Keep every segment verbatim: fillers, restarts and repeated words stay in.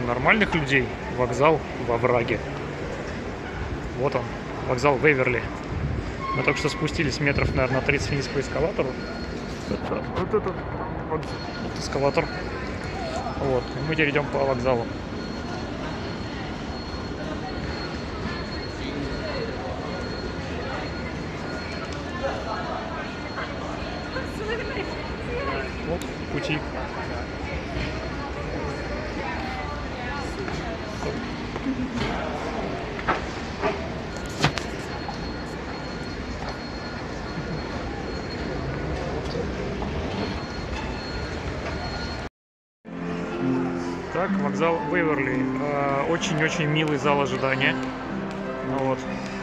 нормальных людей вокзал во враге. Вот он, вокзал Waverly. Мы только что спустились метров, наверное, на тридцать вниз по эскалатору. Это, вот этот вот, вот эскалатор. Вот, и мы теперь идем по вокзалу. Вот пути. Так, вокзал Waverly. Очень-очень милый зал ожидания. Вот.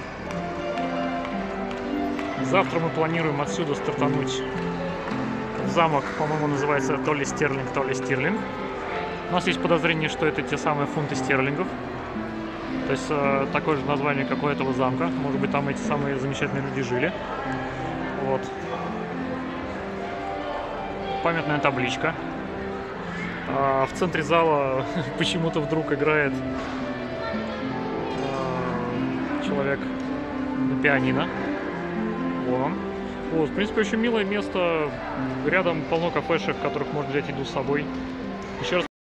Завтра мы планируем отсюда стартануть в замок, по-моему, называется то ли Стерлинг, то ли Стирлинг. У нас есть подозрение, что это те самые фунты стерлингов. То есть э, такое же название, как у этого замка. Может быть, там эти самые замечательные люди жили. Вот. Памятная табличка. А в центре зала почему-то вдруг играет э, человек на пианино. Вон он. Вот, в принципе, очень милое место. Рядом полно кафешек, в которых можно взять еду с собой. Еще раз